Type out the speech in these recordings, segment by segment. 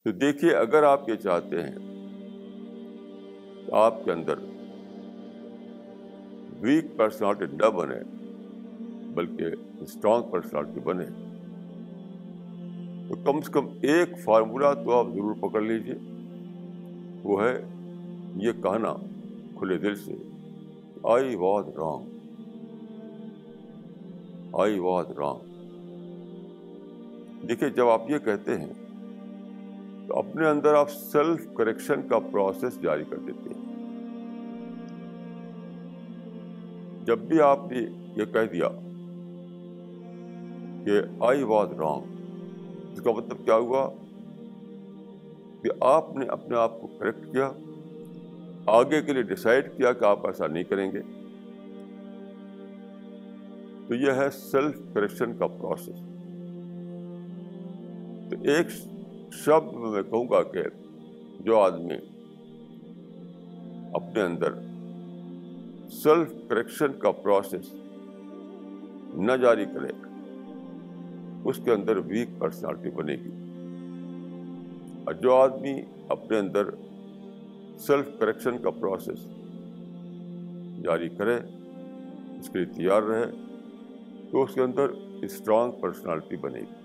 تو دیکھیے، اگر آپ یہ چاہتے ہیں کہ آپ کے اندر ویک پرسنالٹی نہ بنے بلکہ اسٹرانگ پرسنالٹی بنے، تو کم سے کم ایک فارمولا تو آپ ضرور پکڑ لیجیے، وہ ہے یہ کہنا کھلے دل سے، I was wrong, I was wrong. دیکھیے، جب آپ یہ کہتے ہیں تو اپنے اندر آپ سیلف کریکشن کا پروسیس جاری کر دیتے ہیں۔ جب بھی آپ نے یہ کہہ دیا کہ آئی واز رانگ، اس کا مطلب کیا ہوا کہ آپ نے اپنے آپ کو کریکٹ کیا، آگے کے لیے ڈیسائیڈ کیا کہ آپ ایسا نہیں کریں گے۔ تو یہ ہے سیلف کریکشن کا پروسیس۔ تو ایک شبد میں کہوں گا کہ جو آدمی اپنے اندر سیلف کریکشن کا پروسیس نہ جاری کرے، اس کے اندر ویک پرسنالٹی بنے گی، اور جو آدمی اپنے اندر سیلف کریکشن کا پروسیس جاری کرے، اس کے لیے تیار رہے، تو اس کے اندر اسٹرانگ پرسنالٹی بنے گی۔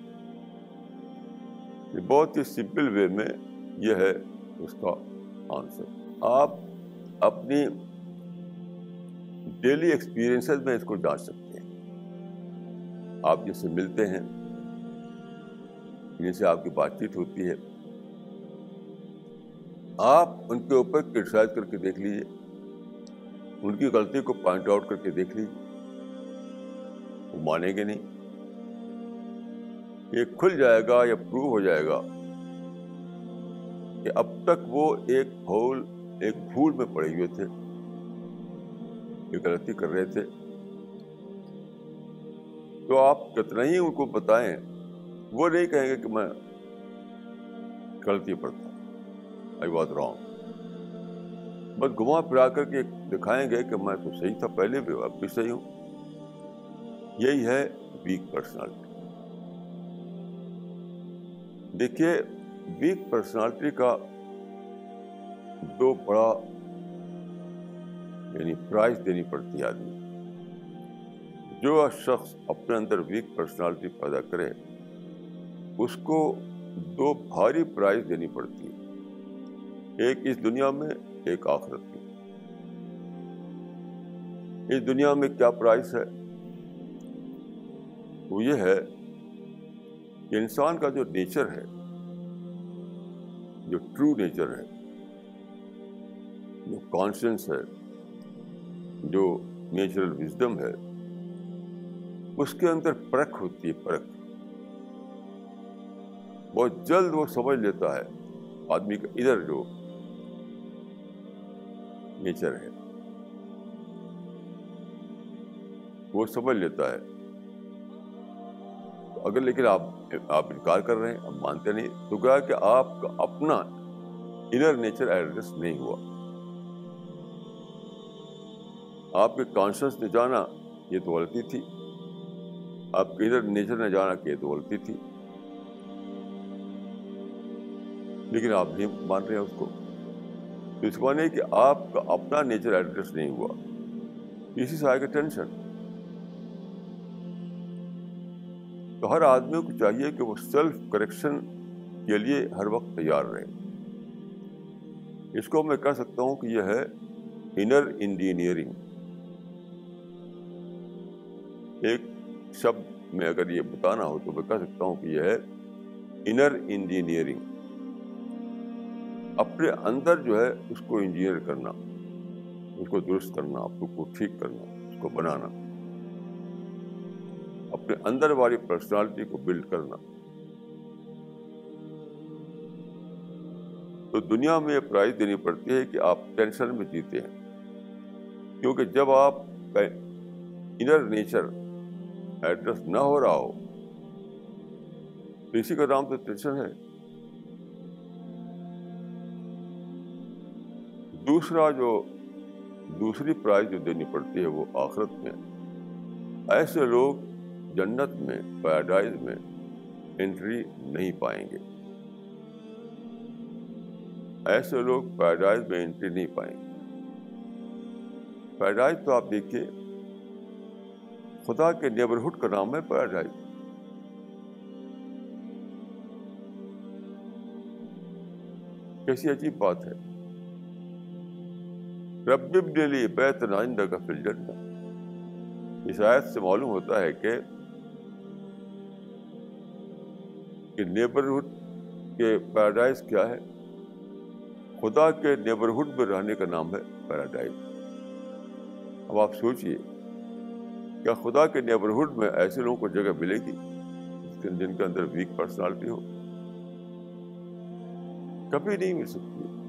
یہ بہت ہی سمپل وے میں یہ ہے اس کا آنسر۔ آپ اپنی ڈیلی ایکسپیرئنسز میں اس کو جانچ سکتے ہیں۔ آپ جس سے ملتے ہیں، جن سے آپ کی بات چیت ہوتی ہے، آپ ان کے اوپر کرٹیسائز کر کے دیکھ لیجیے، ان کی غلطی کو پوائنٹ آؤٹ کر کے دیکھ لیجیے، وہ مانیں گے نہیں۔ یہ کھل جائے گا یا پروو ہو جائے گا کہ اب تک وہ ایک بھول میں پڑے ہوئے تھے، ایک غلطی کر رہے تھے، تو آپ کتنا ہی ان کو بتائیں، وہ نہیں کہیں گے کہ میں غلطی پر تھا، آئی واز رانگ۔ بس گھما پھرا کر کے دکھائیں گے کہ میں تو صحیح تھا، پہلے بھی اب بھی صحیح ہوں۔ یہی ہے ویک پرسنالٹی۔ دیکھیے، ویک پرسنالٹی کا دو بڑا پرائز دینی پڑتی ہے آدمی۔ جو شخص اپنے اندر ویک پرسنالٹی پیدا کرے، اس کو دو بھاری پرائز دینی پڑتی ہے، ایک اس دنیا میں، ایک آخرت میں۔ اس دنیا میں کیا پرائز ہے؟ وہ یہ ہے کہ انسان کا جو نیچر ہے، جو ٹرو نیچر ہے، جو کانشنس ہے، جو نیچرل وزڈم ہے، اس کے اندر پرکھ ہوتی ہے، پرکھ۔ بہت جلد وہ سمجھ لیتا ہے آدمی کا ادھر جو نیچر ہے، وہ سمجھ لیتا ہے۔ اگر لیکن آپ انکار کر رہے ہیں، آپ مانتے نہیں، تو کہا کہ آپ کا اپنا انر نیچر ایڈریس نہیں ہوا۔ آپ کے کانشنس نے جانا یہ تو غلطی تھی، آپ کے انر نیچر نے جانا کہ یہ تو غلطی تھی، لیکن آپ نہیں مان رہے ہیں اس کو۔ تو اس معنی کہ آپ کا اپنا نیچر ایڈریس نہیں ہوا، اسی سے آئے گا ٹینشن۔ تو ہر آدمی کو چاہیے کہ وہ سیلف کریکشن کے لیے ہر وقت تیار رہے۔ اس کو میں کہہ سکتا ہوں کہ یہ ہے انر انجینئرنگ۔ ایک شبد میں اگر یہ بتانا ہو تو میں کہہ سکتا ہوں کہ یہ ہے انر انجینئرنگ۔ اپنے اندر جو ہے اس کو انجینئر کرنا، اس کو درست کرنا، اپنے کو ٹھیک کرنا، اس کو بنانا، اپنے اندر والی پرسنالٹی کو بلڈ کرنا۔ تو دنیا میں یہ پرائز دینی پڑتی ہے کہ آپ ٹینشن میں جیتے ہیں، کیونکہ جب آپ کا انر نیچر ایڈریس نہ ہو رہا ہو تو اسی کا نام تو ٹینشن ہے۔ دوسری پرائز جو دینی پڑتی ہے وہ آخرت میں۔ ایسے لوگ جنت میں، پیراڈائز میں انٹری نہیں پائیں گے۔ ایسے لوگ پیراڈائز میں انٹری نہیں پائیں گے. پیراڈائز تو آپ دیکھیے خدا کے نیبرہڈ کا نام ہے پیراڈائز. کیسی عجیب بات ہے. رب ابن لی بیتا عندک فی الجنہ. اس آیت سے معلوم ہوتا ہے کہ نیبرہڈ کے پیراڈائز کیا ہے. خدا کے نیبرہڈ میں رہنے کا نام ہے پیراڈائز. اب آپ سوچئے کیا خدا کے نیبرہڈ میں ایسے لوگوں کو جگہ ملے گی جن کے اندر ویک پرسنالٹی ہو؟ کبھی نہیں مل سکتی.